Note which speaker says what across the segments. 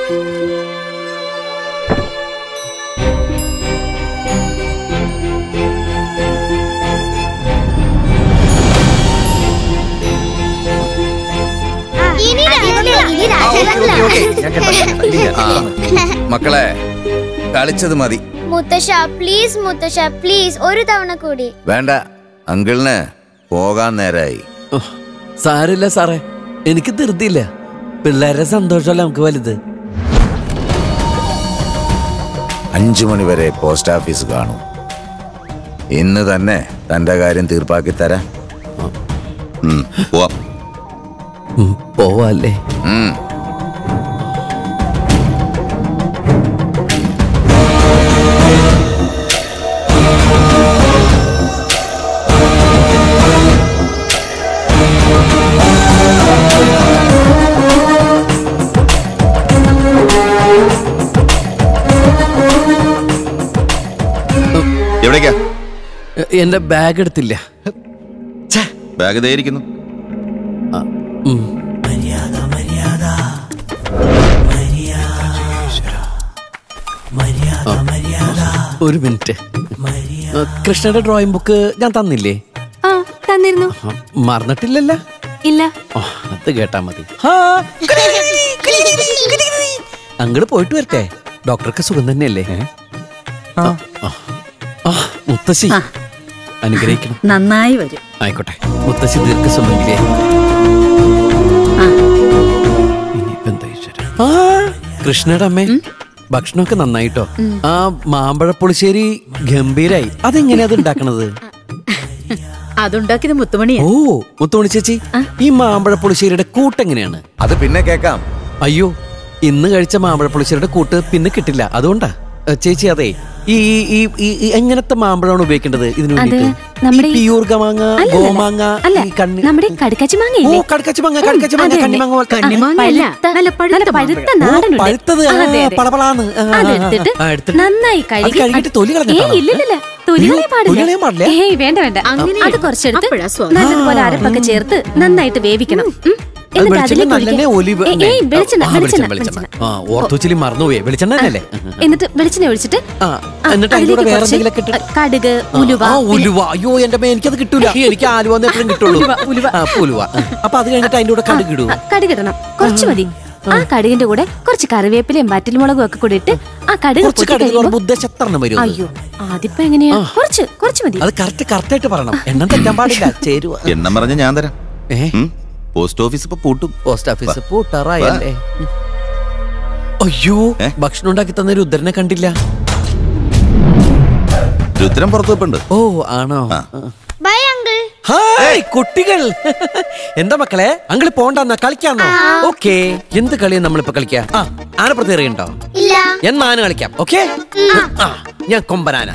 Speaker 1: മക്കളെ കളിച്ചത് മതി.
Speaker 2: മുത്തശ്ശ പ്ലീസ്, മുത്തശ്ശ പ്ലീസ്, ഒരു തവണ കൂടി.
Speaker 1: വേണ്ട, അങ്കിളിന് പോകാൻ നേരായി.
Speaker 3: സാരില്ല സാറേ, എനിക്ക് ധൃതിയില്ല. പിള്ളേരുടെ സന്തോഷമല്ല നമുക്ക് വലുത്.
Speaker 1: 5 മണി വരെ പോസ്റ്റ് ഓഫീസ് കാണും. ഇന്ന് തന്നെ തന്റെ കാര്യം തീർപ്പാക്കി തരാം.
Speaker 3: പോവാല്ലേ?
Speaker 1: എവിടേക്കാ?
Speaker 3: എന്റെ ബാഗ് എടുത്തില്ല.
Speaker 1: ബാഗ് ഇതായിരിക്കുന്നു.
Speaker 3: ഒരു മിനിറ്റ്. കൃഷ്ണയുടെ ഡ്രോയിങ് ബുക്ക് ഞാൻ തന്നില്ലേ?
Speaker 4: തന്നിരുന്നു.
Speaker 3: മറന്നിട്ടില്ലല്ലോ?
Speaker 4: ഇല്ല.
Speaker 3: അത് കേട്ടാ മതി. അങ്ങോട്ട് പോയിട്ട് വരട്ടെ. ഡോക്ടർക്ക് സുഖം തന്നെയല്ലേ? മുത്തശ്ശി അനുഗ്രഹിക്കണം.
Speaker 4: നന്നായി വരും.
Speaker 3: ആയിക്കോട്ടെ. മുത്തശ്ശി ദീർഘസുമംഗലിയെ. കൃഷ്ണയുടെ അമ്മേ, ഭക്ഷണമൊക്കെ നന്നായിട്ടോ. ആ മാമ്പഴ പുളിശ്ശേരി ഗംഭീരായി. അതെങ്ങനെയാ അത് ഉണ്ടാക്കണത്?
Speaker 4: അതുണ്ടാക്കിയത് മുത്തുമണിയാ.
Speaker 3: ഓ, മുത്തുമണി ചേച്ചി, ഈ മാമ്പഴ പുളിശ്ശേരിയുടെ കൂട്ടെങ്ങനെയാണ്?
Speaker 1: അത് പിന്നെ കേക്കാം.
Speaker 3: അയ്യോ, ഇന്ന് കഴിച്ച മാമ്പഴ പുളിശ്ശേരിയുടെ കൂട്ട് പിന്നെ കിട്ടില്ല. അതുകൊണ്ടാ ചേച്ചി. അതെ, ഈ എങ്ങനത്തെ മാമ്പഴമാണ് ഉപയോഗിക്കേണ്ടത് ഇതിനു വേണ്ടിട്ട്? പ്യൂർ ഗമാങ്ങ, ഗോമാങ്ങ,
Speaker 4: നമ്മുടെ കടുക്കച്ചി മാങ്ങ.
Speaker 3: ഓ, കടുക്കച്ചി മാങ്ങ, കടുക്കച്ചി മാങ്ങ, കണ്ണിമാങ്ങ. പഴുത്തത് പളപളാന്ന്
Speaker 4: നന്നായി
Speaker 3: കഴുകിട്ട് തൊലി കളഞ്ഞിട്ടാണ്.
Speaker 4: വേണ്ട വേണ്ട, അത് കുറച്ചെടുത്ത് നല്ലതുപോലെ അരപ്പൊക്കെ ചേർത്ത് നന്നായിട്ട് വേവിക്കണം. എന്നിട്ട് വെളിച്ചെണ്ണ ഒഴിച്ചിട്ട് കടുക്, ഉലുവ.
Speaker 3: അയ്യോ എന്റെ മേ, എനിക്കത് കിട്ടൂല. എനിക്ക് ആലുവ എപ്പോഴും കിട്ടുള്ളൂ. അപ്പൊ അത് കഴിഞ്ഞിട്ട് അതിന്റെ കൂടെ കടുകിടൂ.
Speaker 4: കടുകിടണം, കുറച്ച് മതി. ആ കടുകിന്റെ കൂടെ കുറച്ച് കറിവേപ്പിലയും വറ്റൽമുളകും ഒക്കെ കൂടി ഇട്ട് ആ കടുക്
Speaker 3: വരും.
Speaker 4: അയ്യോ, അതിപ്പോ എങ്ങനെയാ? കുറച്ച് മതി.
Speaker 3: അത് കറക്റ്റ് പറയണം. എണ്ണം തെറ്റാൻ പാടില്ല. ചേരുവ
Speaker 1: എണ്ണം പറഞ്ഞ ഞാൻ തരാം. പോസ്റ്റ് ഓഫീസ് ഇപ്പൊ പൂട്ടും.
Speaker 3: പോസ്റ്റ് ഓഫീസ് പൂട്ടാറായല്ലേ? അയ്യോ, ഭക്ഷണം ഉണ്ടാക്കി തന്ന രുദ്രനെ കണ്ടില്ല.
Speaker 1: രുദ്രൻ പുറത്തു വെപ്പുണ്ട്.
Speaker 3: ഓ, ആണോ?
Speaker 2: Bye uncle.
Speaker 3: ഹായ് കുട്ടികൾ. എന്താ മക്കളെ, അങ്കിൾ പോണ്ടെന്നാ കളിക്കാന്നോ? ഓക്കെ. എന്ത് കളിയാ നമ്മളിപ്പോ കളിക്കാ? ആനപ്പുറത്ത് എറിയണ്ടോ?
Speaker 2: ഇല്ല.
Speaker 3: എന്നാ ആന കളിക്കാം. ഓക്കെ. ഞാൻ കൊമ്പനാന.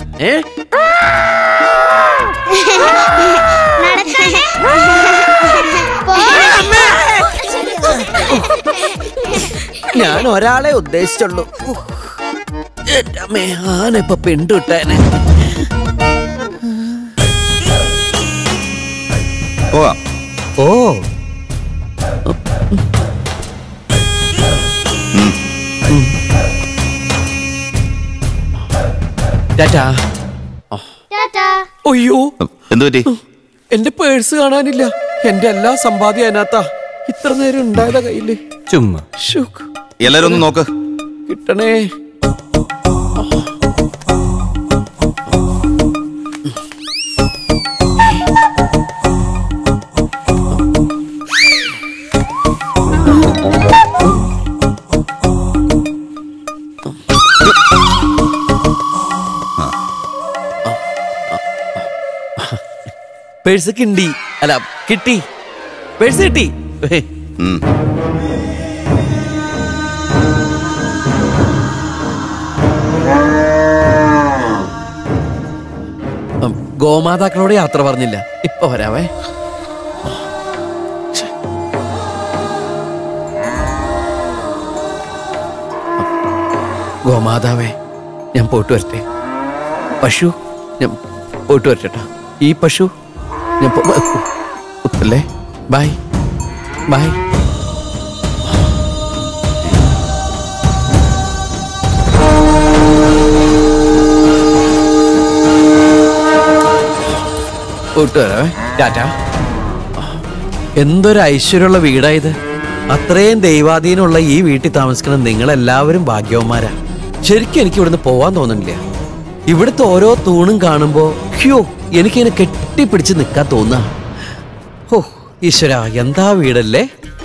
Speaker 3: ഞാൻ ഒരാളെ ഉദ്ദേശിച്ചുള്ളൂ. എന്റെ അമ്മേ, ആന ഇപ്പൊ പെണ്ടുവിട്ടേനെ. ഓ, ടാറ്റാ. അയ്യോ,
Speaker 1: എന്തു പറ്റി?
Speaker 3: എന്റെ പേഴ്സ് കാണാനില്ല. എന്റെ എല്ലാ സമ്പാദ്യം അതിനകത്താ. ഇത്ര നേരം ഉണ്ടായതാ കയ്യില്.
Speaker 1: ചുമ്മാ. എല്ലാരും ഒന്ന് നോക്ക്.
Speaker 3: കിട്ടണേ. പേഴ്സ് കിണ്ടി അല്ല കിട്ടി. പേഴ്സ് കിട്ടി. ഗോമാതാക്കളോട് യാത്ര പറഞ്ഞില്ല. ഇപ്പൊ വരാവേ. ഗോമാതാവേ, ഞാൻ പോയിട്ട് വരട്ടെ. പശു, ഞാൻ പോയിട്ട് വരട്ടെ. ഈ പശു ഞാൻ കുത്തല്ലേ. Bye bye. എന്തൊരു ഐശ്വര്യമുള്ള വീടായത്. അത്രയും ദൈവാധീനമുള്ള ഈ വീട്ടിൽ താമസിക്കണം നിങ്ങളെല്ലാവരും ഭാഗ്യവന്മാരാ. ശരിക്കും എനിക്ക് ഇവിടുന്ന് പോവാൻ തോന്നുന്നില്ല. ഇവിടുത്തെ ഓരോ തൂണും കാണുമ്പോ എനിക്കിങ്ങനെ കെട്ടിപ്പിടിച്ച് നിൽക്കാൻ തോന്നാ. ഓ ഈശ്വര, എന്താ വീടല്ലേ.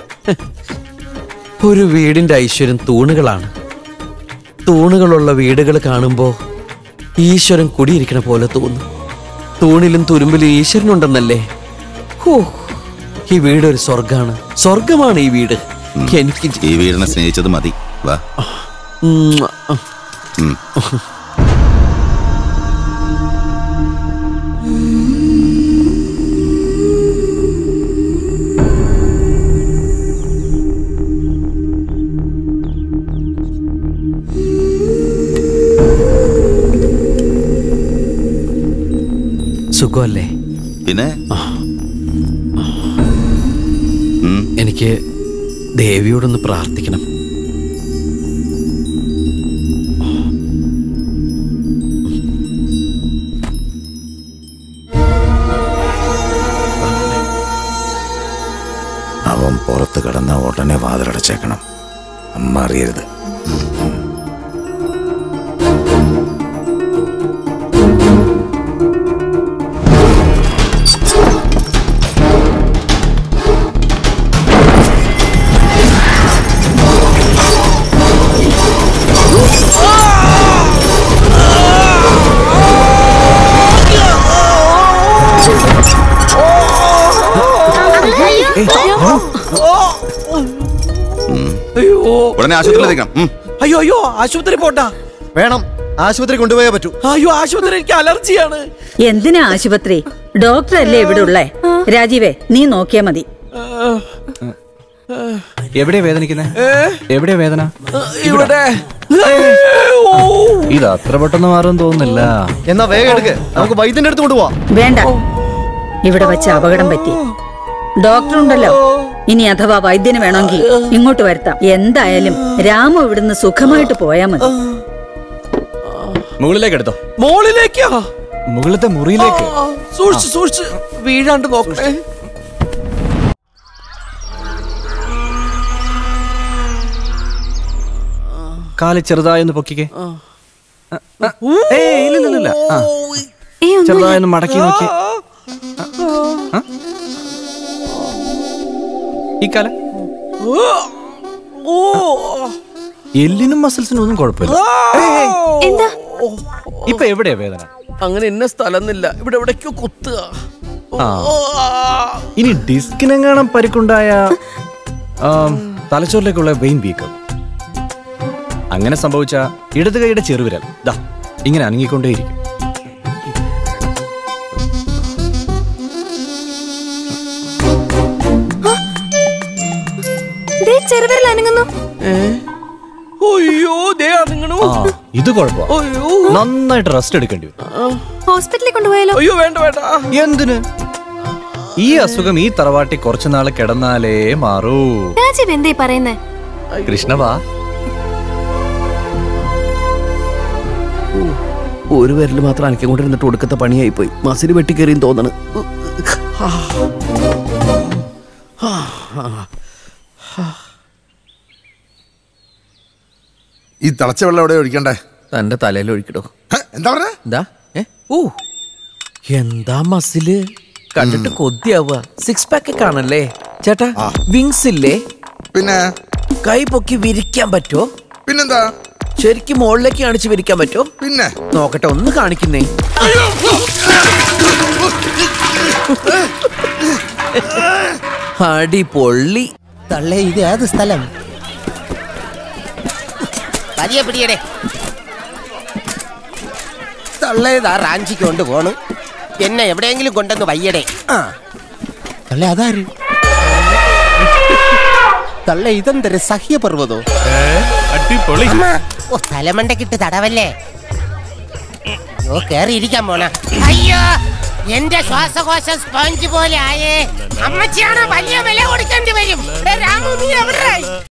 Speaker 3: ഒരു വീടിന്റെ ഐശ്വര്യം തൂണുകളാണ്. തൂണുകളുള്ള വീടുകൾ കാണുമ്പോ ഈശ്വരൻ കുടിയിരിക്കണ പോലെ തോന്നും. തൂണിലും തുരുമ്പിലും ഈശ്വരനുണ്ടെന്നല്ലേ. ഈ വീട് ഒരു സ്വർഗാണ്. സ്വർഗമാണ് ഈ വീട്. എനിക്ക്
Speaker 1: ഈ വീടിനെ സ്നേഹിച്ചത് മതി. വാ.
Speaker 3: സുഖമല്ലേ?
Speaker 1: പിന്നെ
Speaker 3: എനിക്ക് ദേവിയോടൊന്ന് പ്രാർത്ഥിക്കണം.
Speaker 1: അവൻ പുറത്ത് കിടന്ന ഉടനെ വാതിലടച്ചേക്കണം. അമ്മ അറിയരുത്.
Speaker 3: അയ്യോ അയ്യോ, ആശുപത്രി പോട്ടാ.
Speaker 5: വേണം, ആശുപത്രി കൊണ്ടുപോയേ പറ്റൂ.
Speaker 3: അയ്യോ ആശുപത്രി, എനിക്ക് അലർജിയാണ്.
Speaker 6: എന്തിനാ ആശുപത്രി? ഡോക്ടർ അല്ലേ ഇവിടെ ഉള്ളേ. രാജീവേ, നീ നോക്കിയാ മതി.
Speaker 5: എവിടെയാ വേദനിക്കുന്നേ? എവിടെയാ വേദന?
Speaker 3: ഇവിടെ.
Speaker 5: ഇത് അത്ര പെട്ടെന്ന് മാറും തോന്നുന്നില്ല. എന്നാ വേഗം എടുക്ക്, നമുക്ക് വൈദ്യന്റെ അടുത്ത് കൊണ്ടുപോവാം.
Speaker 6: വേണ്ട, ഇവിടെ വെച്ച് അപകടം പറ്റി. ഡോക്ടർ ഉണ്ടല്ലോ. ഇനി അഥവാ വൈദ്യന് വേണമെങ്കിൽ ഇങ്ങോട്ട് വരുത്താം. എന്തായാലും രാമു ഇവിടുന്ന് സുഖമായിട്ട് പോയാ മതി.
Speaker 5: മുകളിലേക്ക് എടുത്തോ.
Speaker 3: മോളിലേക്കാ?
Speaker 5: മുകളിലത്തെ മുറിയിലേക്ക്.
Speaker 3: സൂക്ഷിച്ച് സൂക്ഷിച്ച് വീഴാണ്ട് നോക്കണേ.
Speaker 5: കാല് ചെറുതായൊന്ന് പൊക്കിക്കേ. ഇല്ല, ചെറുതായൊന്ന് മടക്കി നോക്കി. ഈ കാലം എല്ലിനും മസിൽസിനും ഒന്നും കുഴപ്പമില്ല.
Speaker 4: എന്താ
Speaker 5: ഇപ്പൊ എവിടെയാ വേദന?
Speaker 3: അങ്ങനെ ഇന്ന സ്ഥലന്നില്ല, ഇവിടെ എവിടേക്കോ കുത്തുക.
Speaker 5: ഇനി ഡിസ്കിനെങ്ങാനും പരിക്കുണ്ടായ തലച്ചോറിലേക്കുള്ള വെയിൻ വീക്കം. അങ്ങനെ സംഭവിച്ച ഇടത് കൈയുടെ ചെറുവിരൽ ദാ ഇങ്ങനെ അനങ്ങിക്കൊണ്ടേയിരിക്കും.
Speaker 4: ചെറുവിരൽ അനങ്ങുന്നു.
Speaker 5: ഇത് കുഴപ്പം. നന്നായിട്ട് റെസ്റ്റ് എടുക്കേണ്ടി വരും.
Speaker 4: ഹോസ്പിറ്റലിൽ കൊണ്ടുപോയാലോ?
Speaker 3: അയ്യോ വേണ്ട വേണ്ട.
Speaker 5: എന്തിന്? ഈ അസുഖം ഈ തറവാട്ടി കുറച്ചുനാള് കിടന്നാലേ മാറൂ.
Speaker 4: രാജീവ് എന്തേ പറയുന്നേ?
Speaker 5: കൃഷ്ണവാ.
Speaker 3: ഒരു വിരല് മാത്രം അനക്കൊണ്ടിരുന്നിട്ട് ഒടുക്കത്തെ പണിയായി പോയി. മസിൽ വെട്ടിക്കേറിയും തോന്നണ്.
Speaker 7: ഈ തിളച്ച വെള്ളം എവിടെ ഒഴിക്കണ്ടേ?
Speaker 3: തന്റെ തലയിൽ ഒഴിക്കടോ.
Speaker 7: എന്താ പറഞ്ഞ?
Speaker 3: എന്താ? എന്താ മസില് കണ്ടിട്ട് കൊതിയാവുക. സിക്സ് പാക്ക് കാണല്ലേ ചേട്ടാ? വിങ്സ് ഇല്ലേ?
Speaker 7: പിന്നെ
Speaker 3: കൈ പൊക്കി വിരിക്കാൻ പറ്റോ?
Speaker 7: പിന്നെന്താ?
Speaker 3: ശരിക്കും മുകളിലേക്ക് കാണിച്ച് വിരിക്കാൻ പറ്റോ?
Speaker 7: പിന്നെ
Speaker 3: നോക്കട്ടെ, ഒന്ന് കാണിക്കുന്നേ. അടിപൊളി.
Speaker 8: തള്ളേ, ഇത് ഏത് സ്ഥലം? പതിയെ പിടിയടേ. തള്ളേതാ റാഞ്ചിക്ക് കൊണ്ട് പോണു. എന്നെ എവിടെയെങ്കിലും കൊണ്ടെന്ന് വയ്യടേ. തള്ളേ, അതാര്? തള്ളേ, ഇതെന്തൊരു സഹ്യപർവ്വതോ? ഓ, തലമണ്ടക്കിട്ട് തടവല്ലേ. ഓ, കേറിയിരിക്കാൻ പോണ. അയ്യോ, എന്റെ ശ്വാസകോശം സ്പോഞ്ച് പോലെ ആയേ. അമ്മച്ചിയാണോ വലിയ വില കൊടുക്കേണ്ടി വരും. രാമു, നീ എവിടെ?